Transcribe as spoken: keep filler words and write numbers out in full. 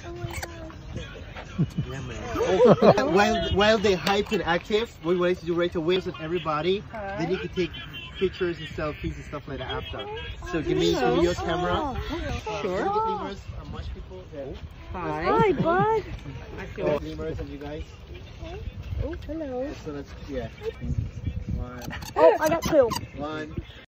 Lemurs. Oh, while while they hype and active, what we wanted to do right away is with everybody. Then you can take pictures and selfies and stuff like that after. So give me, give me your camera. Sure. Uh, so lemurs are much people. Yeah. Hi. Hi, bud. Oh, lemurs and you guys. Oh, hello. So let's yeah. One. Oh, I got two. One.